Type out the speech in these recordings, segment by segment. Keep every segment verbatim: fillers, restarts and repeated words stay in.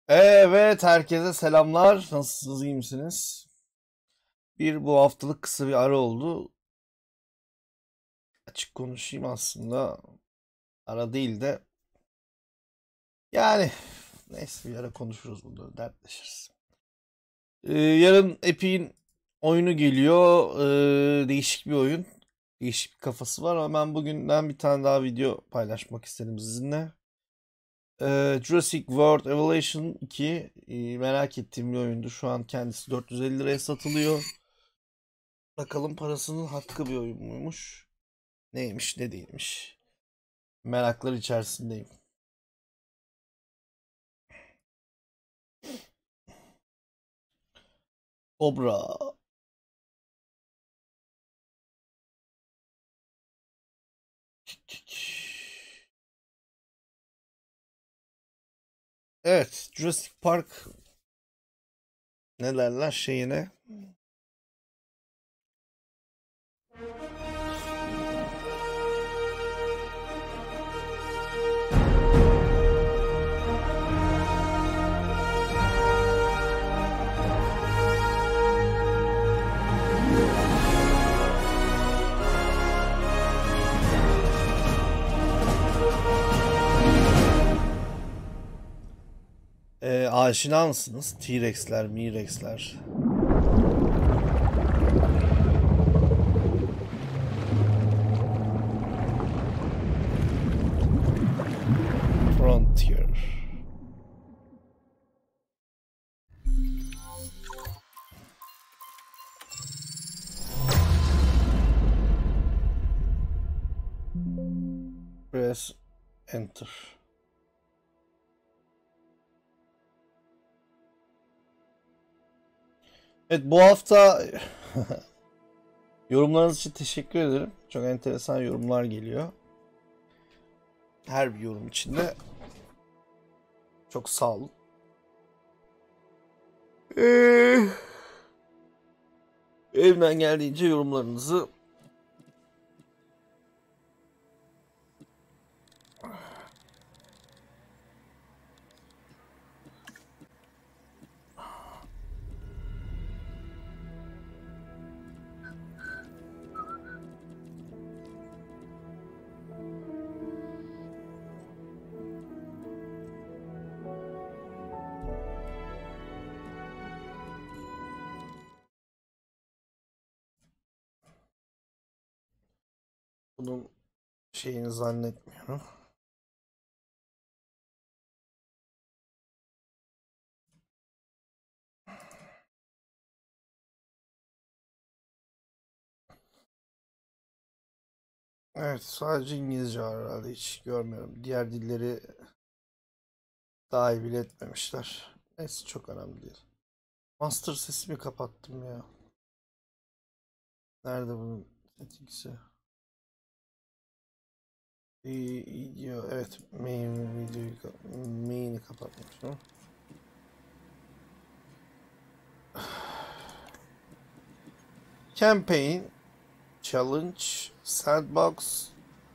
Evet, herkese selamlar. Nasılsınız, iyi misiniz? Bir bu haftalık kısa bir ara oldu. Açık konuşayım aslında. Ara değil de yani neyse bir ara konuşuruz burada, dertleşiriz. Ee, yarın Epic'in oyunu geliyor. Ee, değişik bir oyun. Değişik bir kafası var ama ben bugünden bir tane daha video paylaşmak istedim sizinle. Ee, Jurassic World Evolution iki e, merak ettiğim bir oyundu. Şu an kendisi dört yüz elli liraya satılıyor. Bakalım parasının hakkı bir oyun muymuş? Neymiş, ne değilmiş? Meraklar içerisindeyim. Obra. Evet, Jurassic Park ne derler şeyine. Ee, aşina mısınız? T-Rex'ler, Mi-Rex'ler. Frontier. Press Enter. Evet, bu hafta yorumlarınız için teşekkür ederim. Çok enteresan yorumlar geliyor. Her bir yorum için de çok sağ olun. Ee, elimden geldiğince yorumlarınızı bunun şeyini zannetmiyorum. Evet, sadece İngilizce var herhalde, hiç görmüyorum. Diğer dilleri dahil bile etmemişler. Neyse, çok önemli değil. Master sesimi kapattım ya. Nerede bunun settings'i? Video, evet, main videoyu main'i kapatmışım. Campaign, Challenge, Sandbox,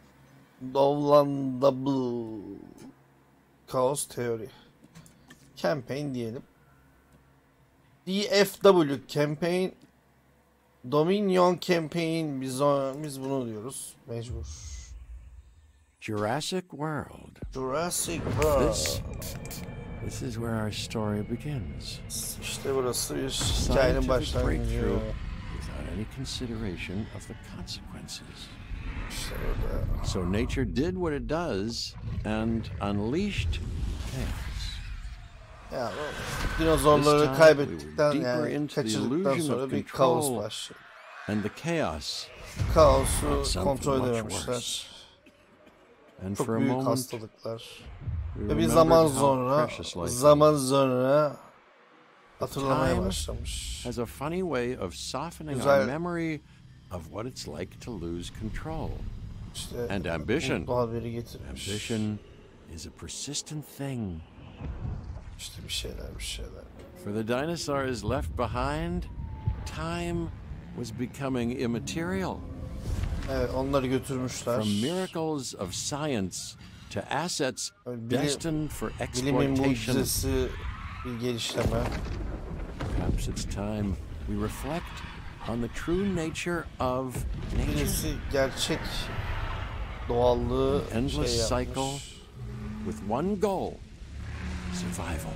Downloadable, Chaos Theory. Campaign diyelim. D F W Campaign, Dominion Campaign, biz, biz bunu diyoruz mecbur. Jurassic World. Jurassic World. This, this is where our story begins. İşte burası bir hikayenin başlangıcı. Without any consideration of the consequences. İşte burada. So nature did what it does and unleashed chaos. Ya, dinozorları kaybettikten yani kaçırdıktan sonra bir kaos başlıyor. And the chaos. Kaosu kontrol edememişler. And çok for a büyük moment, hastalıklar. Ve bir zaman sonra, zaman sonra hatırlamaya başlamış. Has a funny way of softening Güzel. our memory of what it's like to lose control. İşte And ambition. mutlu haberi getirmiş. Ambition is a persistent thing. İşte bir şeyler, bir şeyler. For the dinosaurs left behind, time was becoming immaterial. Evet, onları götürmüşler. From miracles of science to assets Bilim, destined for bilimin exploitation. mucizesi bir gelişleme. Perhaps it's time we reflect on the true nature of nature. Birisi gerçek doğallığı An endless şey cycle yapmış. with one goal: survival.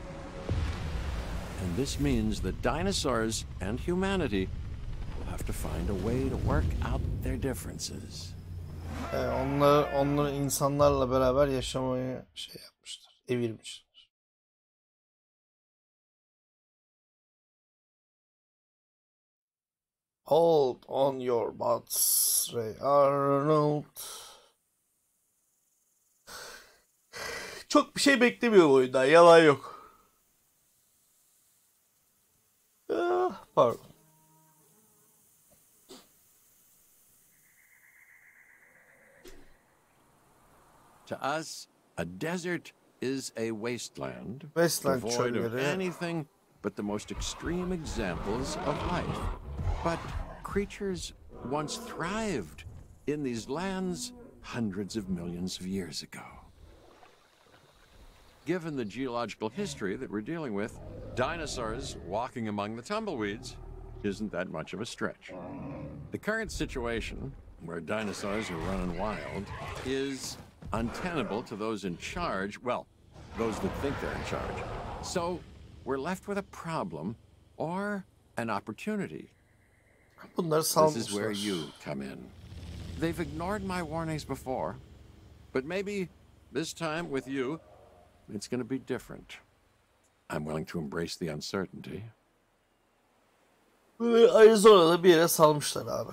And this means that dinosaurs and humanity will have to find a way to work out their differences. Ee, onlar, onları insanlarla beraber yaşamayı şey yapmışlar, evirmişler. Hold on your butts, Ray Arnold. Çok bir şey beklemiyorum oyundan, yalan yok. Ah, pardon. To us, a desert is a wasteland, Wasteland devoid of çölleri. anything but the most extreme examples of life. But creatures once thrived in these lands hundreds of millions of years ago. Given the geological history that we're dealing with, dinosaurs walking among the tumbleweeds isn't that much of a stretch. The current situation, where dinosaurs are running wild, is untenable to those in charge, well, those that think they're in charge. So we're left with a problem or an opportunity. Bunları This is where salmışlar. you come in. They've ignored my warnings before, but maybe this time with you, it's going to be different. I'm willing to embrace the uncertainty. Böyle Arizona'da bir yere salmışlar abi.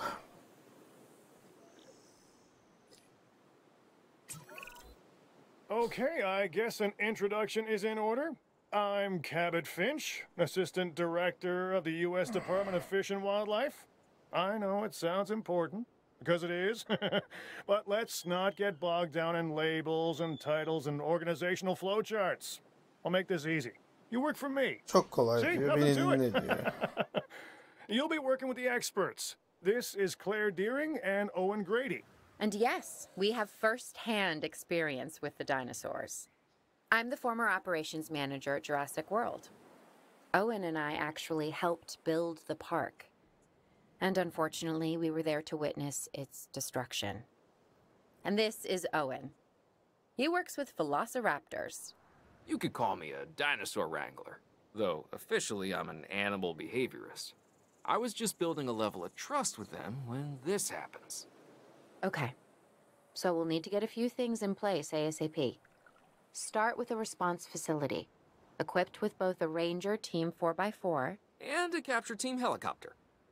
Okay, I guess an introduction is in order. I'm Cabot Finch, Assistant Director of the U S Department of Fish and Wildlife. I know it sounds important, because it is, but let's not get bogged down in labels and titles and organizational flowcharts. I'll make this easy. You work for me. Çok kolay See, diyor, nothing beni to it. dinle diyor. You'll be working with the experts. This is Claire Deering and Owen Grady. And yes, we have first-hand experience with the dinosaurs. I'm the former operations manager at Jurassic World. Owen and I actually helped build the park. And unfortunately, we were there to witness its destruction. And this is Owen. He works with velociraptors. You could call me a dinosaur wrangler, though officially I'm an animal behaviorist. I was just building a level of trust with them when this happens. Okay. So we'll need to get a few things in place ASAP. Start with a response facility, equipped with both a Ranger Team four by four And a capture team helicopter.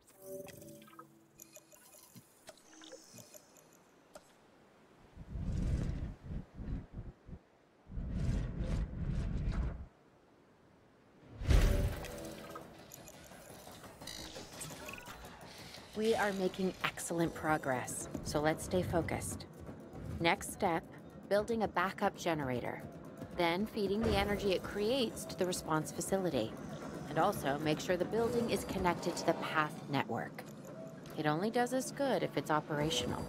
We are making excellent progress, so let's stay focused. Next step, building a backup generator. Then feeding the energy it creates to the response facility. And also make sure the building is connected to the path network. It only does us good if it's operational.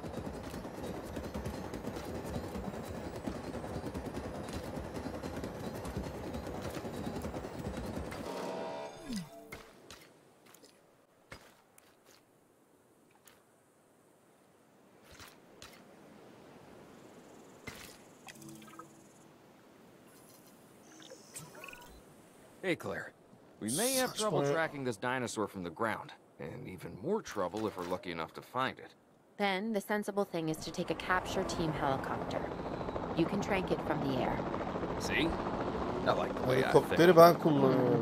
Hey, Claire. We may have trouble Saçma. tracking this dinosaur from the ground, and even more trouble if we're lucky enough to find it. Then the sensible thing is to take a capture team helicopter. You can trank it from the air. See? I like the way I Helikopteri think. ben kullanıyorum.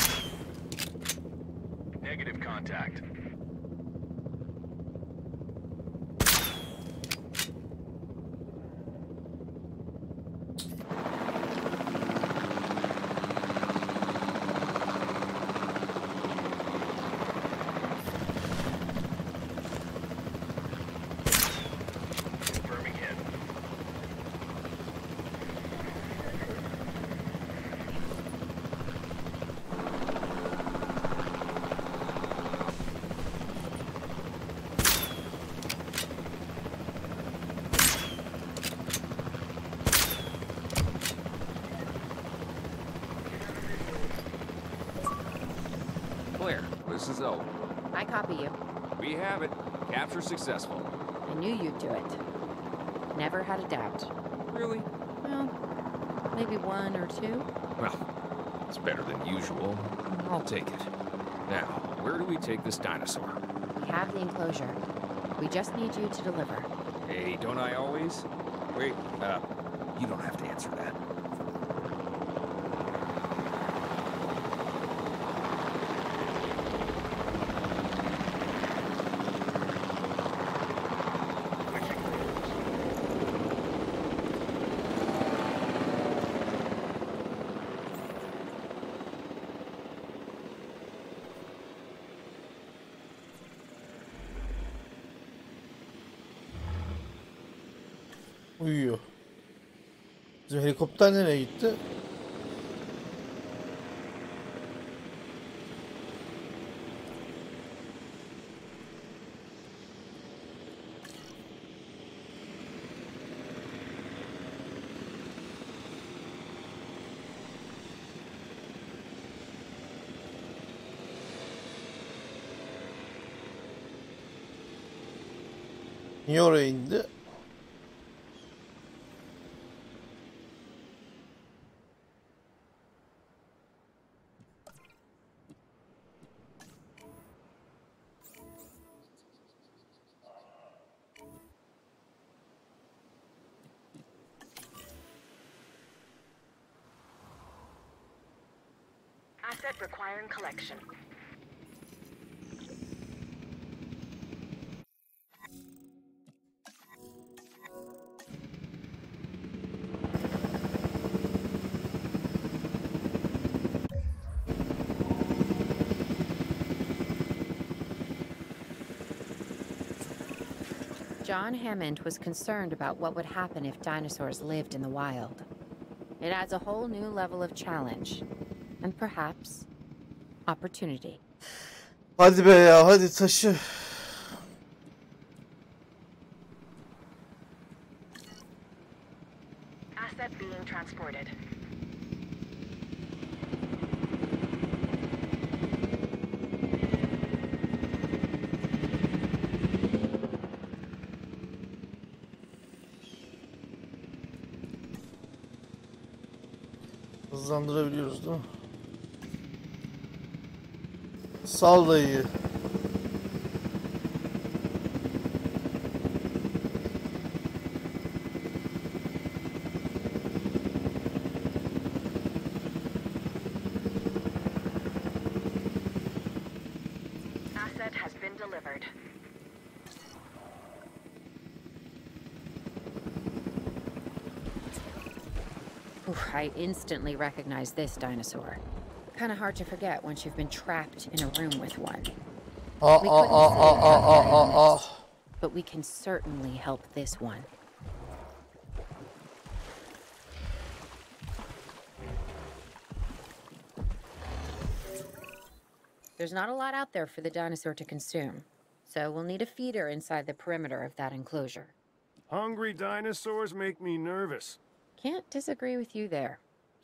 Negative contact. this is Owen. I copy you. We have it. Capture successful. I knew you'd do it. Never had a doubt. Really? Well, maybe one or two. Well, it's better than usual. I'll take it. Now, where do we take this dinosaur? We have the enclosure. We just need you to deliver. Hey, don't I always? Wait, uh, you don't have to answer that. Uyuyor. Bizim helikopter nereye gitti? Niye oraya indi? Asset requiring collection. John Hammond was concerned about what would happen if dinosaurs lived in the wild. It adds a whole new level of challenge. And perhaps opportunity. Hadi be ya, hadi taşı. Asset being transported. Hızlandırabiliyoruz değil mi? Sal dayıyı. Asset has been delivered. Oof, I instantly recognize this dinosaur. Kind of hard to forget once you've been trapped in a room with one. Aa, We aa, couldn't aa, say aa, that aa, for aa, aa. Hammond, but we can certainly help this one. There's not a lot out there for the dinosaur to consume, so we'll need a feeder inside the perimeter of that enclosure. Hungry dinosaurs make me nervous. Can't disagree with you there.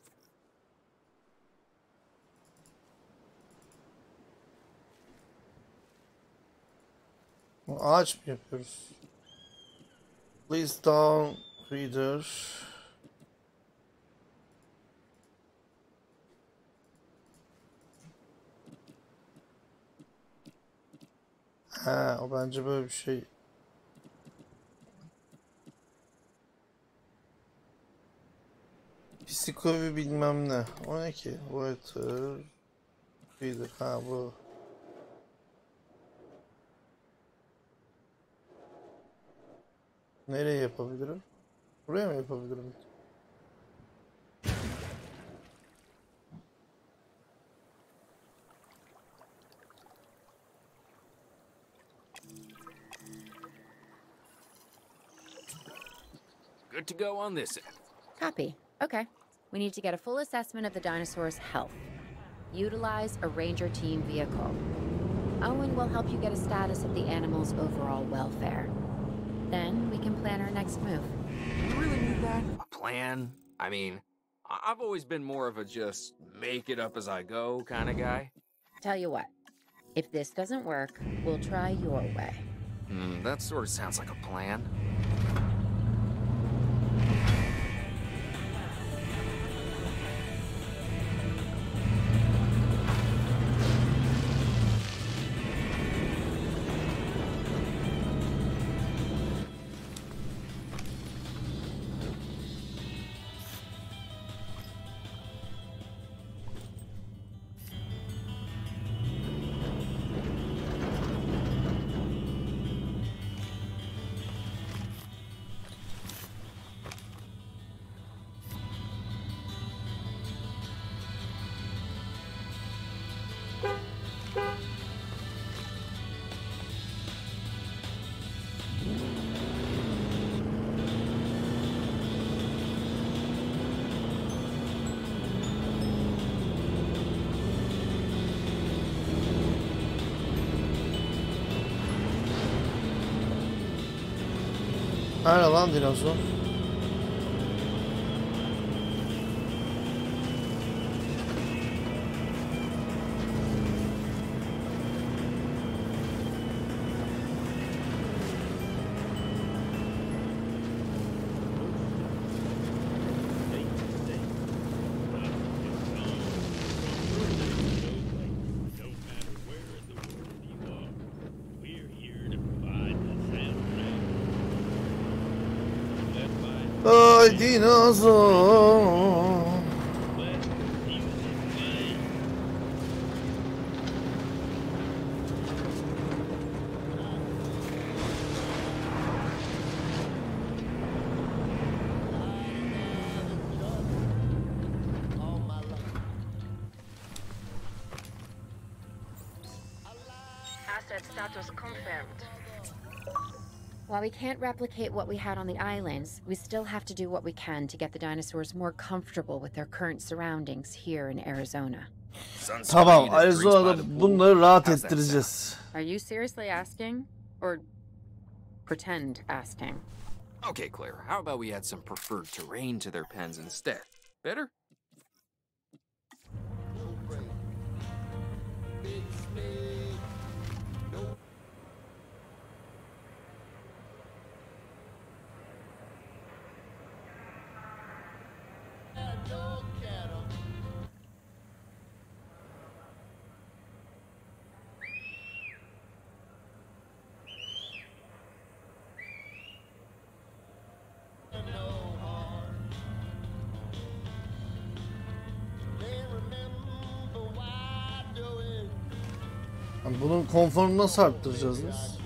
Ağaç mı yapıyoruz? Please down reader. Ha, o bence böyle bir şey. Psikovi bilmem ne. O ne ki? Water reader. Ha bu. Nereye yapabilirim? Buraya mı yapabilirim? Good to go on this end. Copy. Okay. We need to get a full assessment of the dinosaur's health. Utilize a ranger team vehicle. Owen will help you get a status of the animal's overall welfare. Then we can plan our next move. Do you really need that? A plan? I mean, I- I've always been more of a just make it up as I go kind of guy. Tell you what. If this doesn't work, we'll try your way. Hmm, that sort of sounds like a plan. Nerede lan dinozor? Ay dinozor. Asset status confirmed. While we can't replicate what we had on the islands, we still have to do what we can to get the dinosaurs more comfortable with their current surroundings here in Arizona. Tamam, Arizona'da bunları rahat ettireceğiz. Are you seriously asking? Or pretend asking? Okay, Claire, how about we add some preferred terrain to their pens instead? Better? Bunun konforunu nasıl arttıracağız biz?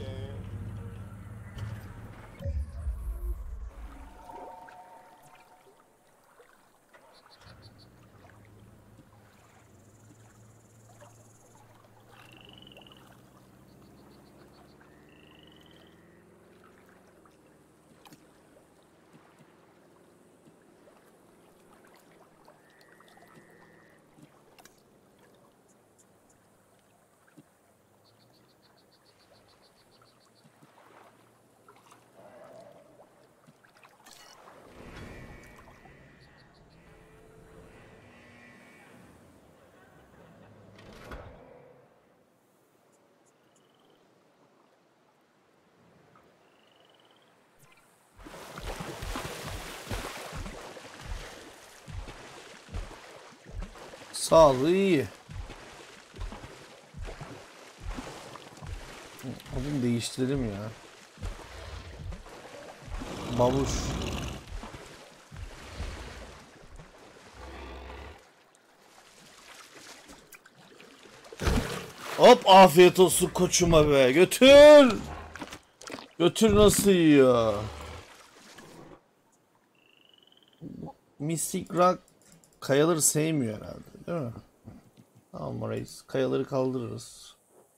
Sağlığı iyi. Adını değiştirelim ya. Babuş. Hop, afiyet olsun koçuma be. Götür. Götür, nasıl yiyor? Mystic Rock kayaları sevmiyor herhalde, değil mi? Tamam reis. Kayaları kaldırırız.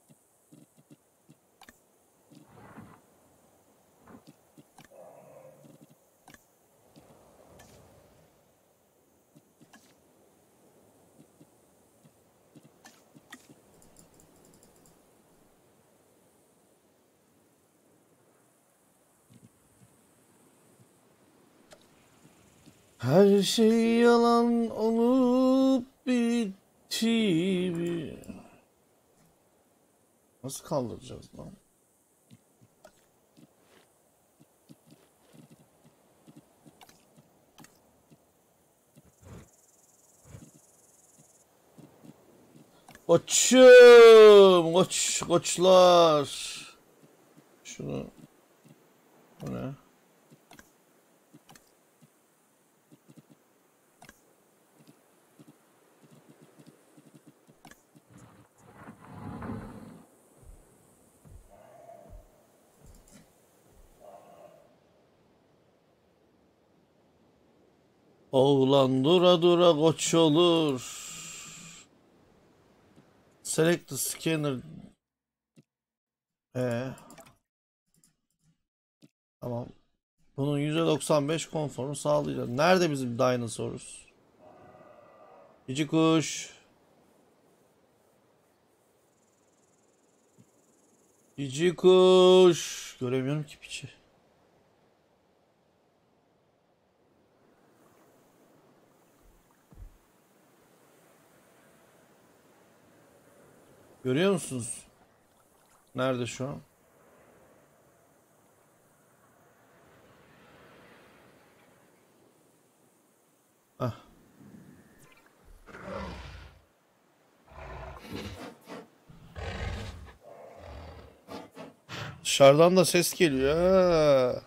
Her şey yalan olup bitti. Nasıl kaldıracağız lan? Koçum, koç, koçlar. Şunu, bu ne? Oğlan dura dura koç olur. Select the scanner. Ee, tamam. Bunun yüzde doksan beş konforunu sağlayacağız. Nerede bizim dinosaurus? Cici kuş. Cici kuş. Göremiyorum ki piçi. Görüyor musunuz? Nerede şu an? Ah. Dışarıdan da ses geliyor. Ha.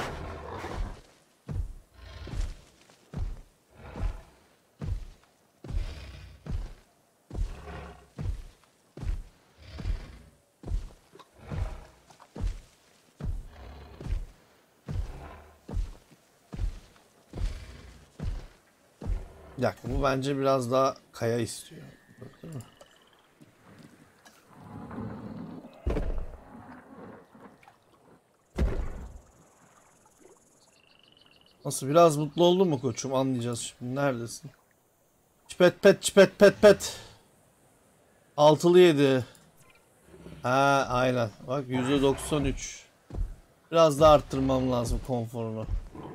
Bir dakika, bu bence biraz daha kaya istiyor. Değil mi? Nasıl, biraz mutlu oldun mu koçum? Anlayacağız şimdi. Neredesin? Çipet pet çipet pet pet. Altılı yedi. Ha aynen. Bak yüzde doksan üç. Biraz daha arttırmam lazım konforunu.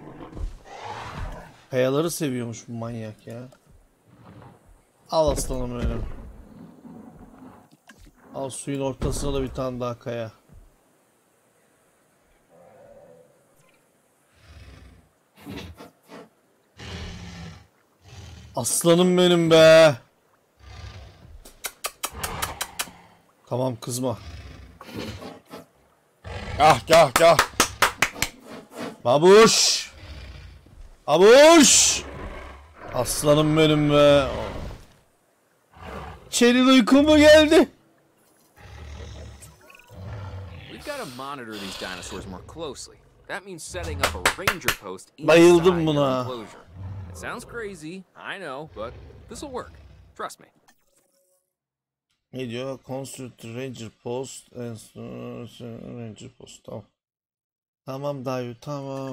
Kayaları seviyormuş bu manyak ya. Al aslanım benim. Al, suyun ortasına da bir tane daha kaya. Aslanım benim be. Tamam, kızma. Gah gah gah. Babuş. Babuş. Aslanım benim be. Çeril uyku mu geldi? We've got to monitor these dinosaurs more closely. That means setting up a ranger post inside Bayıldım your buna. enclosure. It sounds crazy, I know, but this will work. Trust me. Ne diyor? Construct Ranger Post and Ranger Post. Tamam. Tamam dayı, tamam.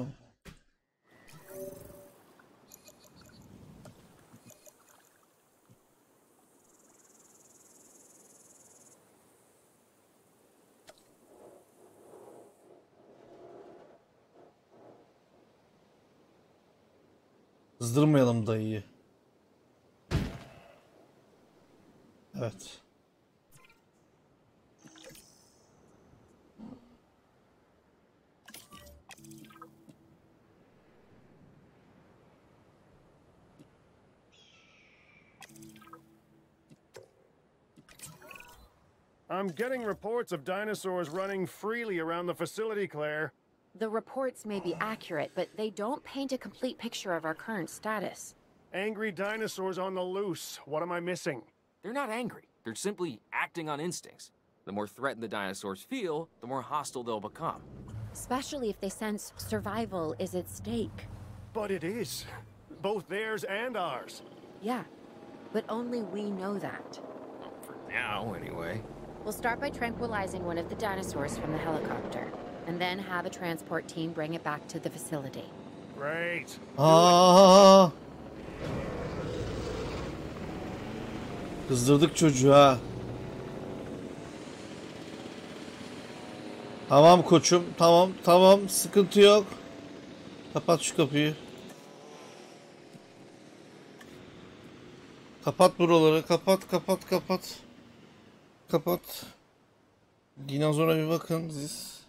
Kızdırmayalım dayıyı. Evet. I'm getting reports of dinosaurs running freely around the facility, Claire. The reports may be accurate, but they don't paint a complete picture of our current status. Angry dinosaurs on the loose. What am I missing? They're not angry. They're simply acting on instincts. The more threatened the dinosaurs feel, the more hostile they'll become. Especially if they sense survival is at stake. But it is. Both theirs and ours. Yeah, but only we know that. For now, anyway. We'll start by tranquilizing one of the dinosaurs from the helicopter, and then have a transport team bring it back to the facility. Great. Aa! Kızdırdık çocuğu ha. Tamam koçum, tamam, tamam, sıkıntı yok. Kapat şu kapıyı. Kapat buraları, kapat, kapat, kapat. Kapat. Dinozora bir bakın siz.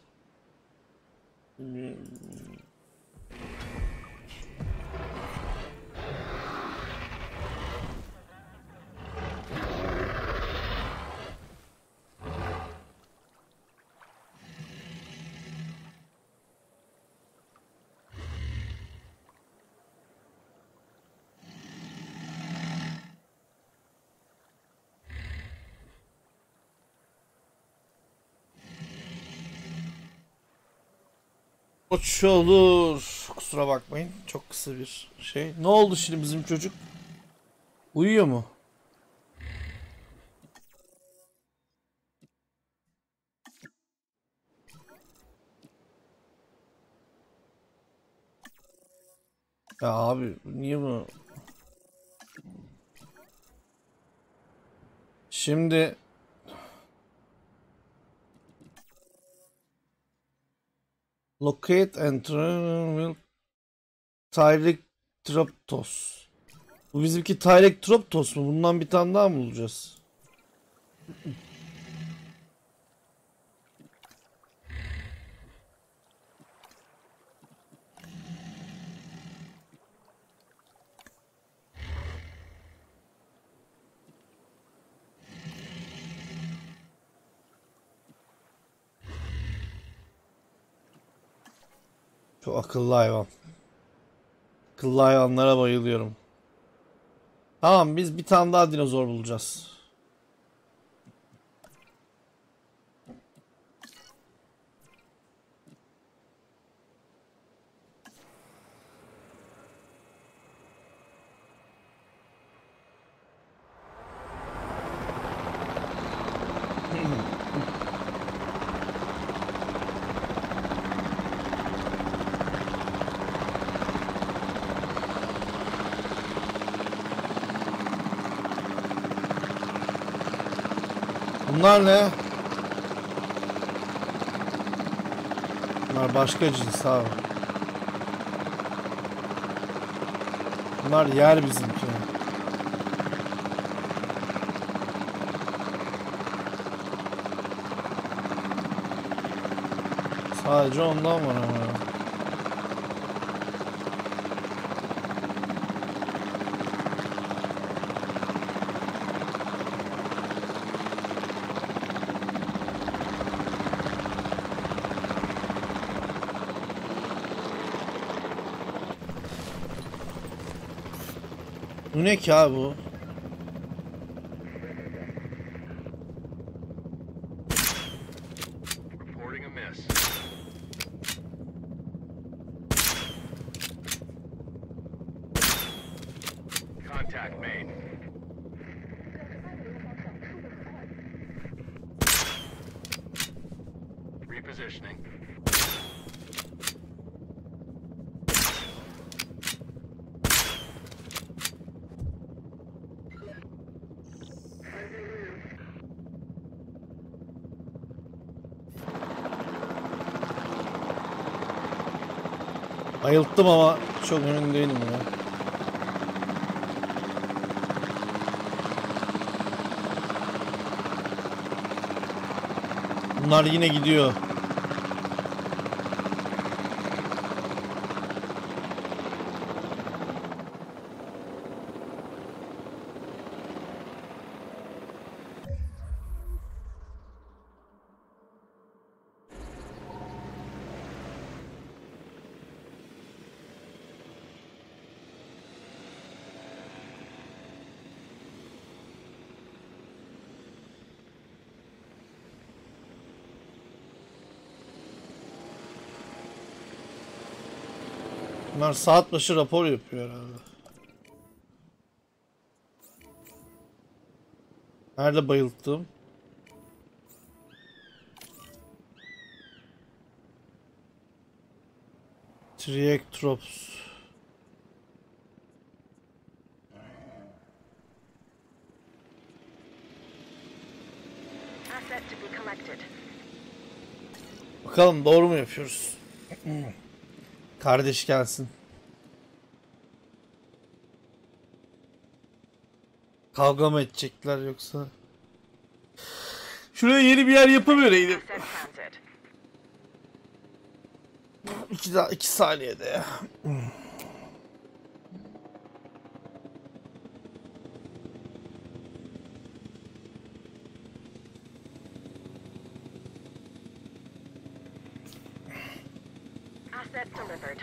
Koç olur. Kusura bakmayın. Çok kısa bir şey. Ne oldu şimdi bizim çocuk? Uyuyor mu? Ya abi niye bunu? Şimdi locate and will Triceratops. Bu bizimki Triceratops mu? Bundan bir tane daha mı bulacağız? Çok akıllı hayvan. Akıllı hayvanlara bayılıyorum. Tamam biz bir tane daha dinozor bulacağız. Bunlar ne? Bunlar başka cins abi. Bunlar yer bizimki. Sadece ondan var ama. Bu ne ki abi bu? Reporting a miss. Contact made. Repositioning. Bayılttım ama çok emin değilim ya. Bunlar yine gidiyor. Bunlar saat başı rapor yapıyor herhalde. Nerede bayılttım? Triceratops. Asset to be collected. Bakalım doğru mu yapıyoruz? Kardeş gelsin. Kavga mı edecekler yoksa? Şuraya yeni bir yer yapıvereydim. Asset planted. İki, daha, iki saniyede ya. Asset delivered.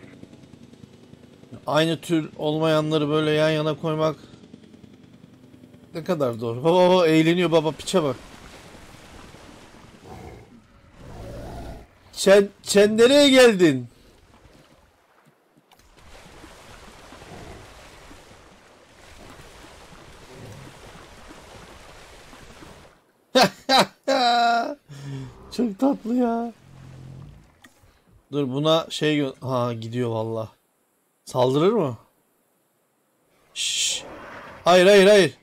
Aynı tür olmayanları böyle yan yana koymak ne kadar doğru. Baba baba eğleniyor, baba piçe bak. Sen, sen nereye geldin? Çok tatlı ya. Dur buna şey gö- ha gidiyor valla. Saldırır mı? Şşş. Hayır hayır hayır.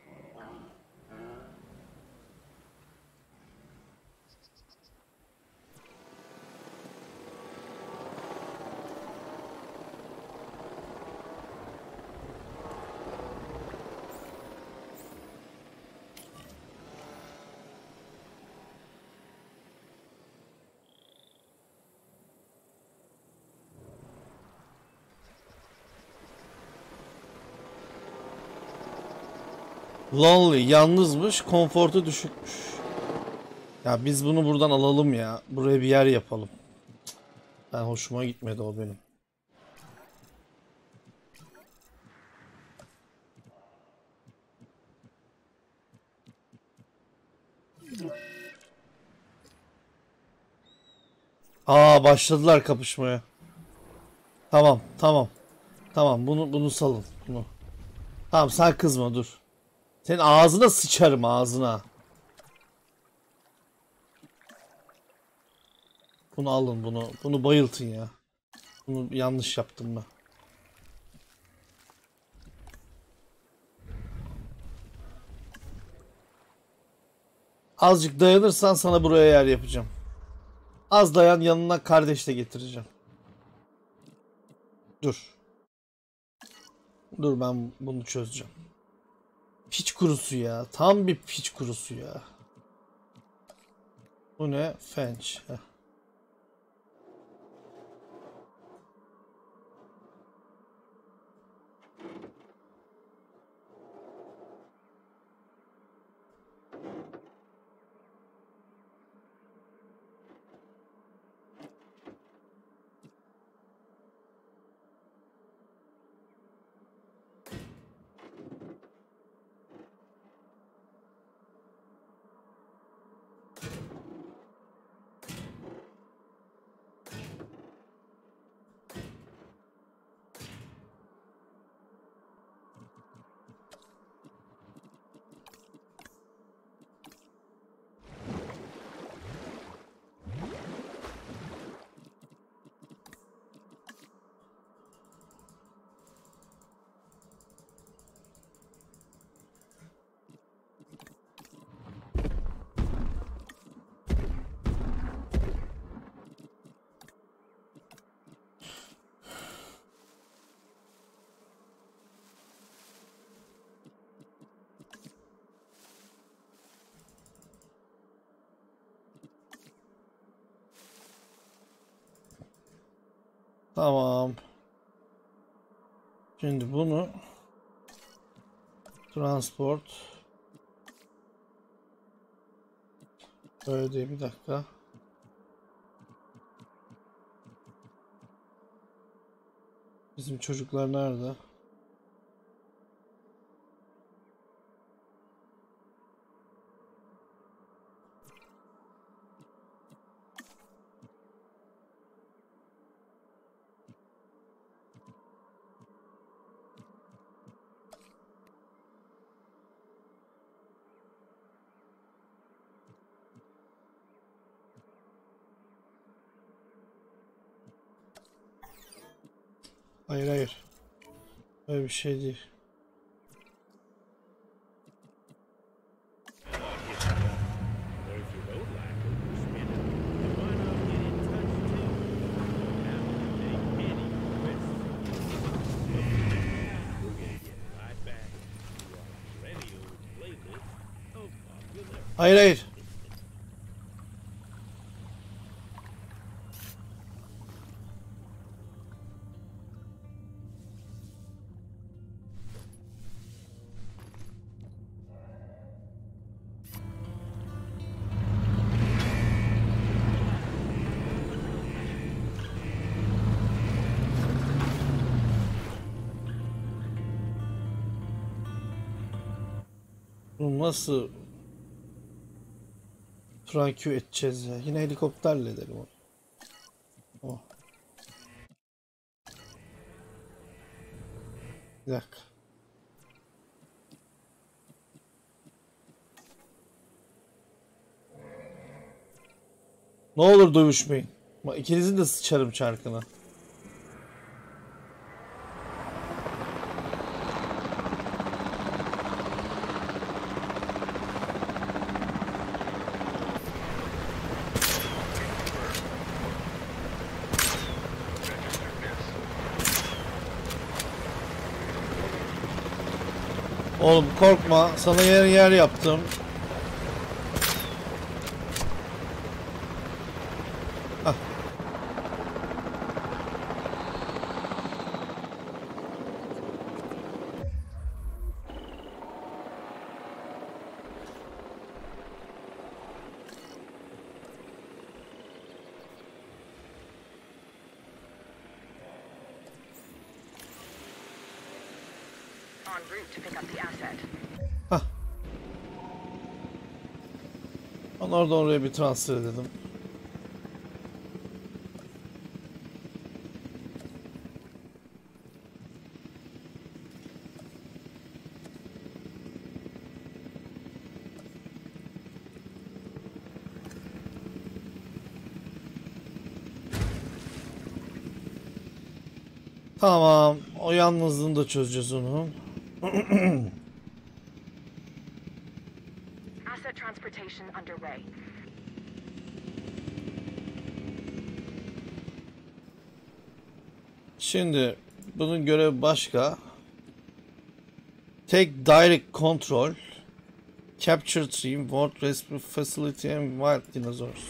Lonely, yalnızmış, konfortu düşükmüş. Ya biz bunu buradan alalım ya. Buraya bir yer yapalım. Ben hoşuma gitmedi o benim. Aa başladılar kapışmaya. Tamam, tamam. Tamam bunu bunu salın bunu. Tamam sen kızma dur. Senin ağzına sıçarım ağzına. Bunu alın bunu. Bunu bayıltın ya. Bunu yanlış yaptım ben. Azıcık dayanırsan sana buraya yer yapacağım. Az dayan, yanına kardeş de getireceğim. Dur. Dur ben bunu çözeceğim. Piç kurusu ya. Tam bir piç kurusu ya. Bu ne? Fench. Heh. Tamam. Şimdi bunu transport böyle değil, bir dakika. Bizim çocuklar nerede? Hayır hayır. Öyle bir şey değil. Hayır hayır. Bunu nasıl Frankü edeceğiz ya? Yine helikopterle edelim onu. Oh. Bir dakika. Ne olur dövüşmeyin. Bak ikinizin de sıçarım çarkına. Oğlum korkma. Sana yer yer yaptım. Hah. En route to pick up the asset. Hah. Ben oradan oraya bir transfer edelim. Tamam. O yalnızlığını da çözeceğiz onu. Asset transportation underway. Şimdi bunun görevi başka. Take direct control. Capture team, World Rescue Facility and Wild Dinosaurs.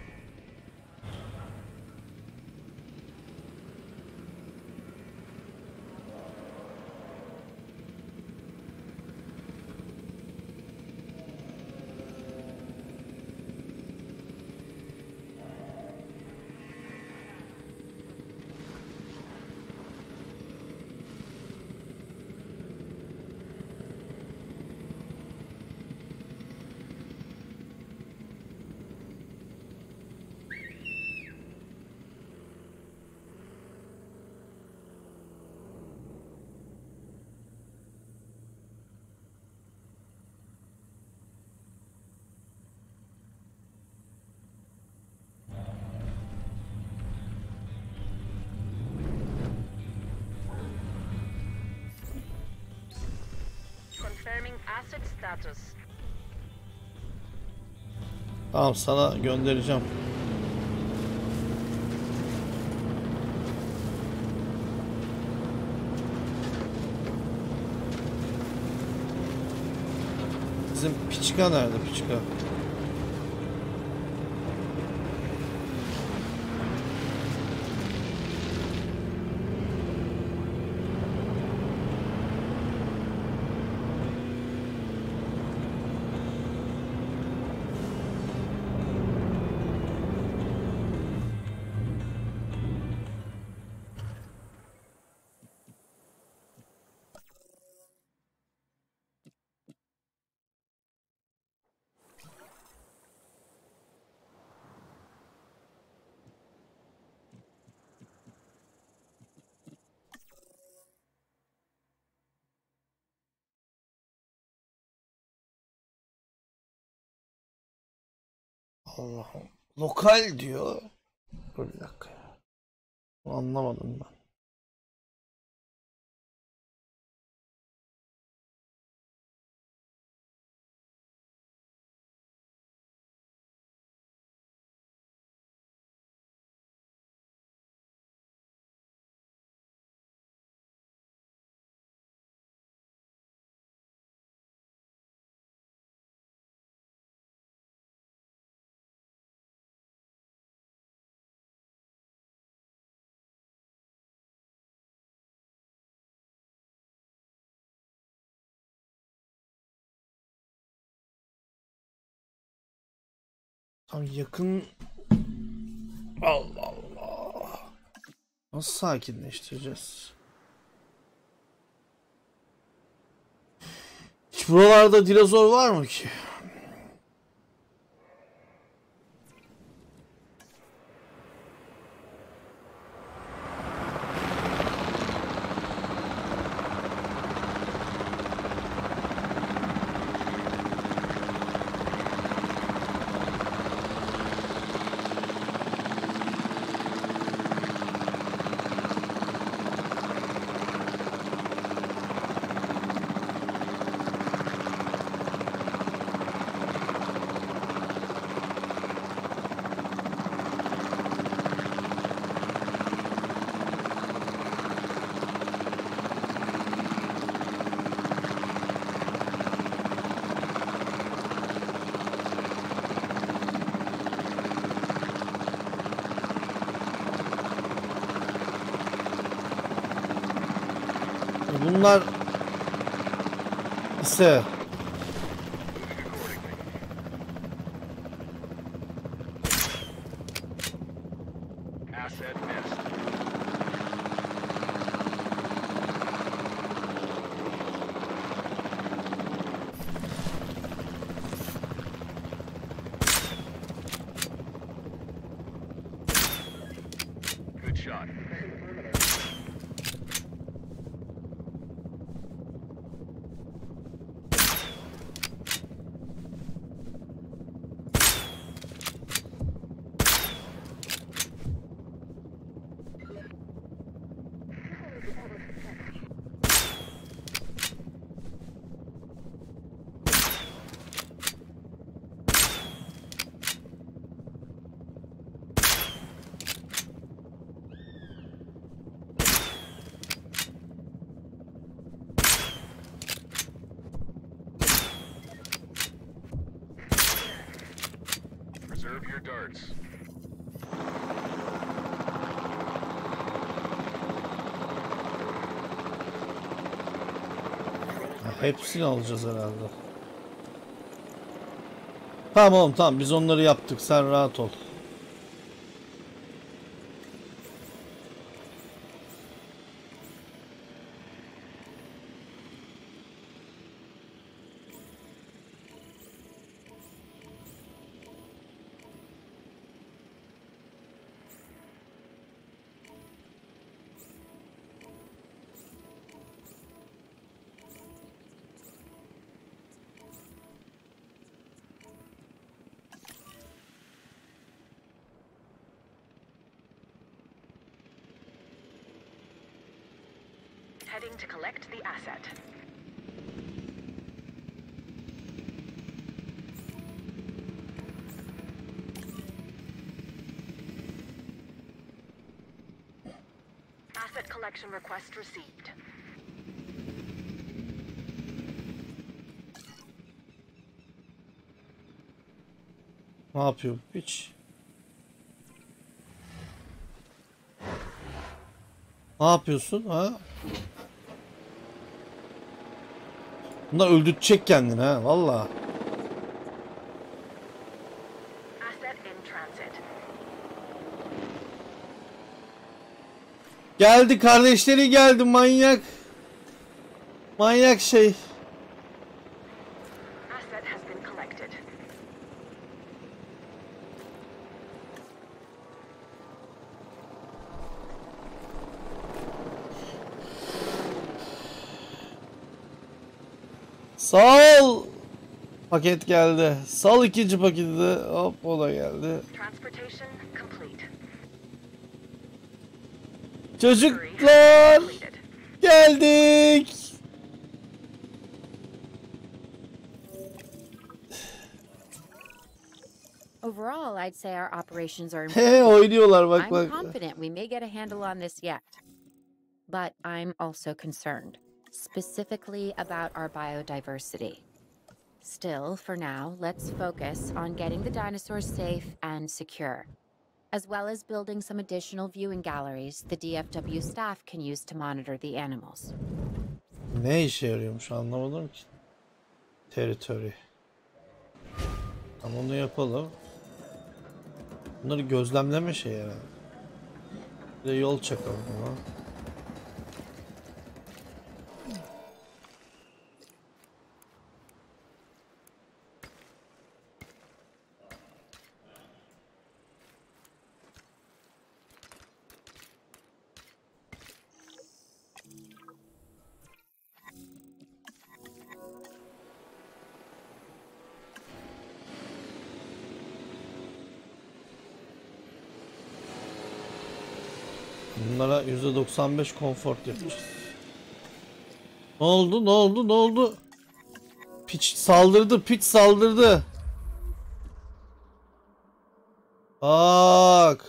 Confirming asset status. Tamam sana göndereceğim. Bizim piçka nerede piçka? Allah'ım. Lokal diyor. Dur bir dakika ya. Anlamadım ben. Tam yakın. Allah Allah. Nasıl sakinleştireceğiz? Hiç buralarda dinozor var mı ki? Bunlar ise Asset missed. Good shot. Reserve your darts. hepsini alacağız herhalde. Tamam oğlum tamam, biz onları yaptık, sen rahat ol. Heading to collect the asset. Asset collection request received. Ne yapıyor hiç? Ne yapıyorsun ha? Bunlar öldürecek kendini ha vallahi. Asset in transit. Geldi, kardeşleri geldi, manyak. Manyak şey. Asset has been collected. Sağ ol. Paket geldi. Sal ikinci paketi de. Hop, o da geldi. Transportation complete. Çocuklar Completed. geldik. Overall, I'd say our operations are He, oynuyorlar bak I'm bak. confident we may get a handle on this yet. But I'm also concerned, specifically about our biodiversity. Still, for now, let's focus on getting the dinosaurs safe and secure, as well as building some additional viewing galleries the D F W staff can use to monitor the animals. Ne işe yarıyormuş anlamadım ki. Territory. Ama onu yapalım. Bunları gözlemleme şey yani. Bir de yol çakalım ama. Bunlara yüzde doksan beş konfort yapacağız. Ne oldu? Ne oldu? Ne oldu? Piç saldırdı. Piç saldırdı. Bak.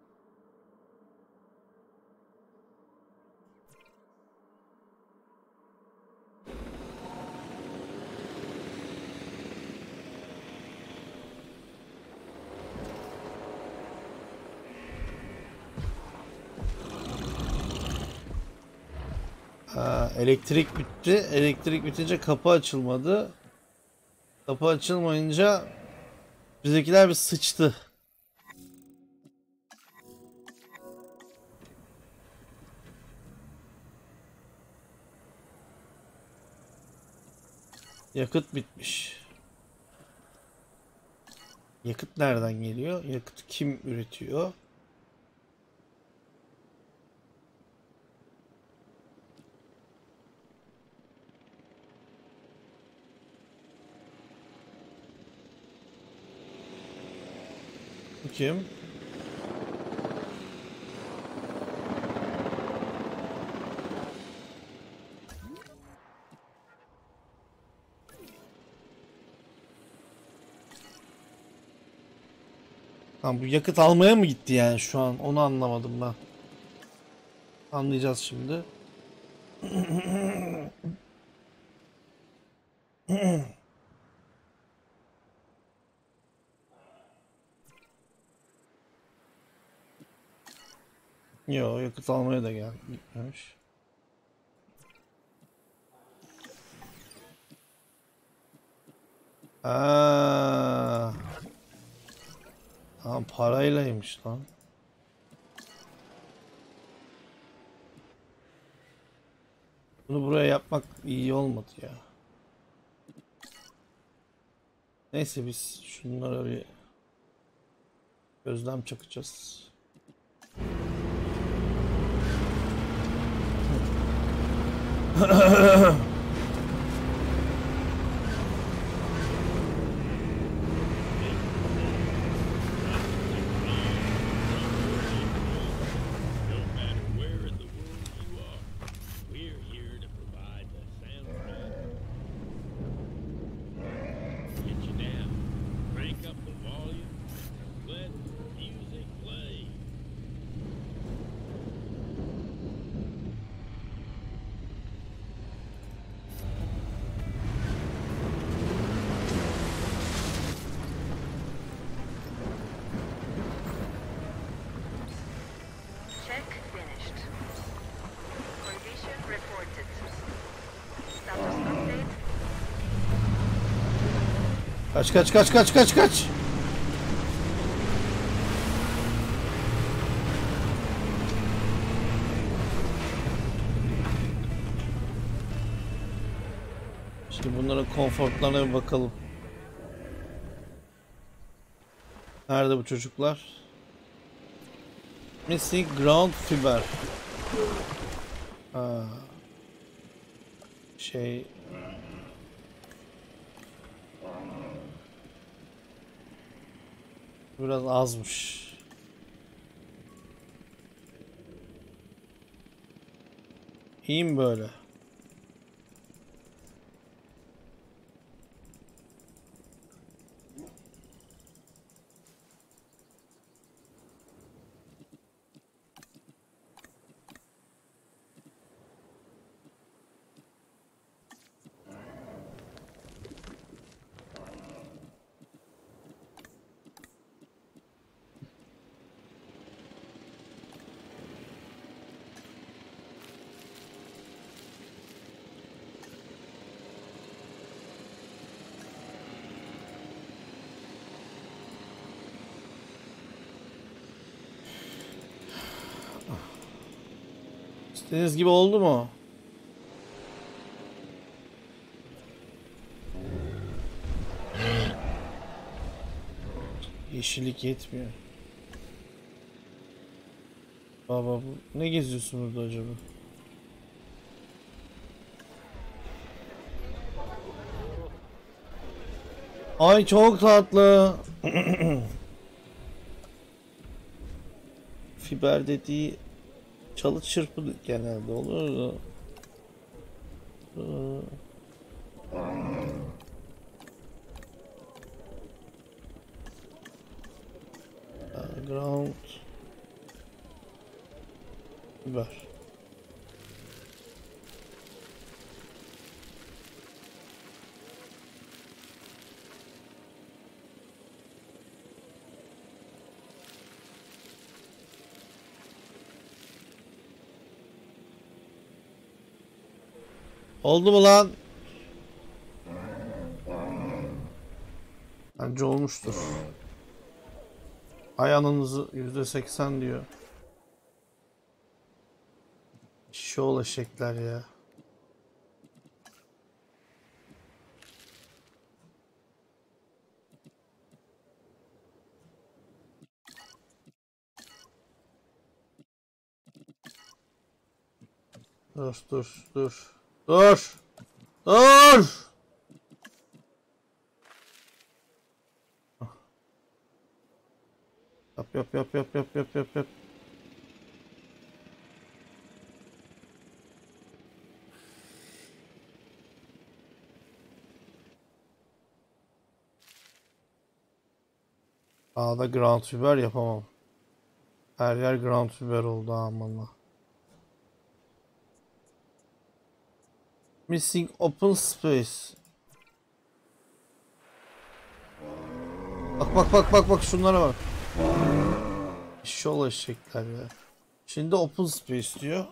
Ha, elektrik bitti. Elektrik bitince kapı açılmadı. Kapı açılmayınca bizdekiler bir sıçtı. Yakıt bitmiş. Yakıt nereden geliyor? Yakıt kim üretiyor? Bu kim? Tamam, bu yakıt almaya mı gitti yani şu an? Onu anlamadım ben. Anlayacağız şimdi. Yo, yakıt almaya da gel gitmemiş. Aa. Tamam, paraylaymış lan. Bunu buraya yapmak iyi olmadı ya. Neyse, biz şunlara bir gözlem çakacağız. Check finished. Condition reported. Status update. Kaç kaç kaç kaç kaç kaç. Şimdi bunların konfortlarına bir bakalım. Nerede bu çocuklar? Missing ground fiber. Ha. Şey. Biraz azmış. İyi mi böyle? İstediğiniz gibi oldu mu? Yeşillik yetmiyor. Baba, bu ne geziyorsun burada acaba? Ay çok tatlı. Fiber dediği Çalı çırpı genelde olur. Ground. Biber. Oldu mu lan? Bence olmuştur. Ayağınızı yüzde seksen diyor. Şol eşekler ya. Dur dur dur. Dur. Dur. Yap yap yap yap yap yap yap yap. A'da ground fiber yapamam. Her yer ground fiber oldu amanla. Missing open space. Bak bak bak bak bak şunlara bak. Şol eşekler ya. Şimdi open space diyor.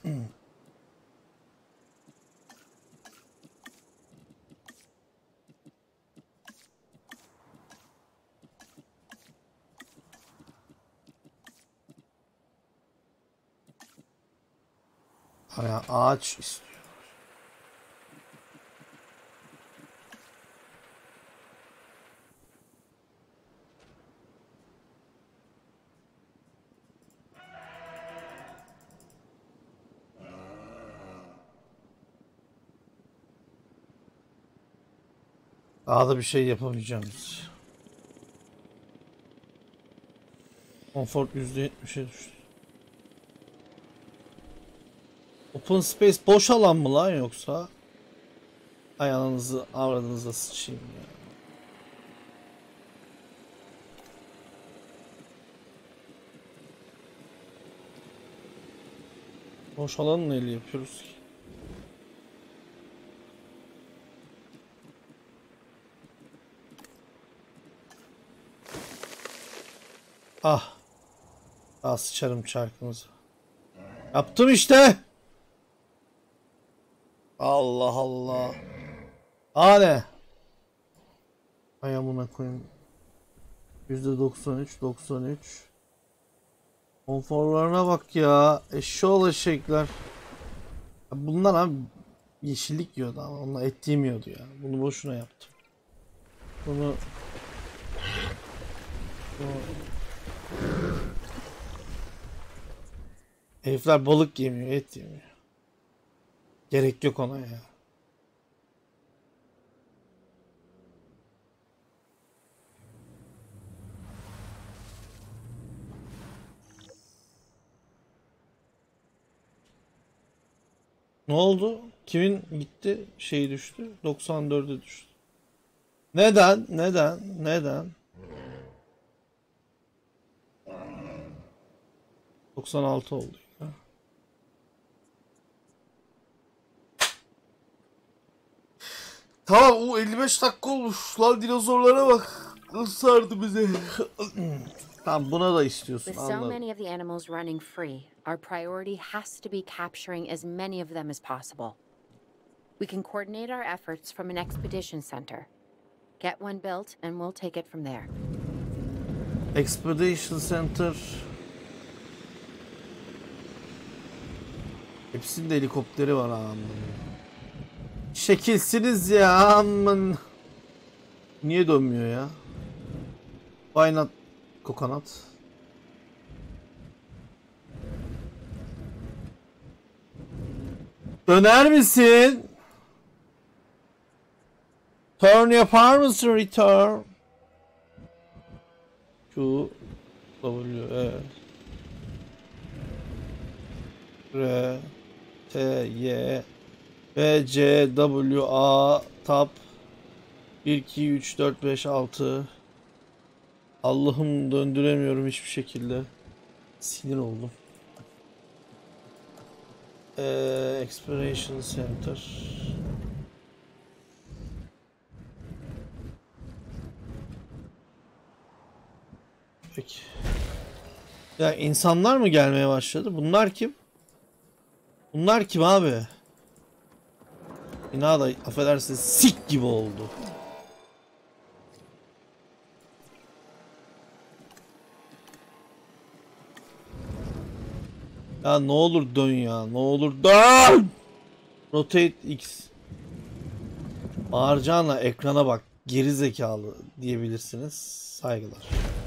Hani ağaç istiyor. Daha da bir şey yapamayacağım. Comfort yüzde yetmişe düştü. Open space boş alan mı lan yoksa? Ayağınızı avradınıza sıçayım ya. Boş alanı neyle yapıyoruz ki? Ah. Ah sıçarım çarkınızı. Yaptım işte. Allah Allah. Hadi. Ayağımına koyayım. yüzde doksan üç doksan üç. Konforlarına bak ya. Eşşoğlu eşekler. Bunlar abi yeşillik yiyordu ama onlar et yemiyordu ya. Bunu boşuna yaptım. Bunu... Bunu... Herifler balık yemiyor, et yemiyor. Gerek yok ona ya. Ne oldu? Kimin gitti? Şey düştü. doksan dörde düştü. Neden? Neden? Neden? doksan altı oldu. Tamam o elli beş dakika olmuş. Lan dinozorlara bak. Nasıl sardı bize. Tamam buna da istiyorsun. With so Anladım. many of the animals running free, our priority has to be capturing as many of them as possible. We can coordinate our efforts from an expedition center. Get one built and we'll take it from there. Expedition Center. Hepsinde helikopteri var aman. Şekilsiniz ya aman. Niye dönmüyor ya? Why not coconut? Döner misin? Turn yapar mısın return? Q W evet. R T Y B C W A Tab bir iki üç dört beş altı. Allah'ım döndüremiyorum hiçbir şekilde. Sinir oldum. Ee, Exploration Center. Peki. Ya insanlar mı gelmeye başladı? Bunlar kim? Bunlar kim abi? Bina da affedersiniz sik gibi oldu. Ya ne olur dön ya. Ne olur dön. Rotate X. Bağıracağına ekrana bak. Geri zekalı diyebilirsiniz. Saygılar.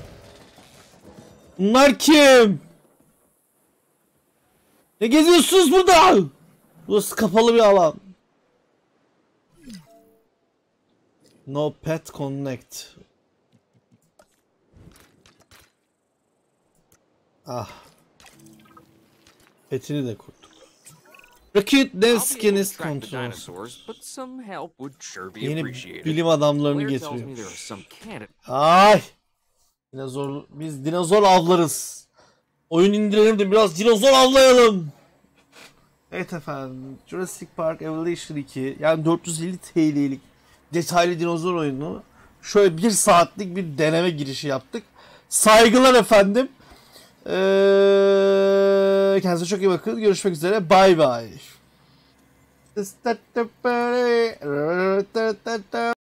Bunlar kim? Ne geziyorsunuz burada? Burası kapalı bir alan. No pet connect. Ah. Petini de kurduk. Rocket Dev Skin is controls. Yeni bilim adamlarını getiriyor. Ay. Dinozor, biz dinozor avlarız. Oyun indirelim de biraz dinozor avlayalım. Evet efendim. Jurassic Park Evolution iki. Yani dört yüz elli T L'lik detaylı dinozor oyunu. Şöyle bir saatlik bir deneme girişi yaptık. Saygılar efendim. Ee, kendinize çok iyi bakın. Görüşmek üzere. Bye bye.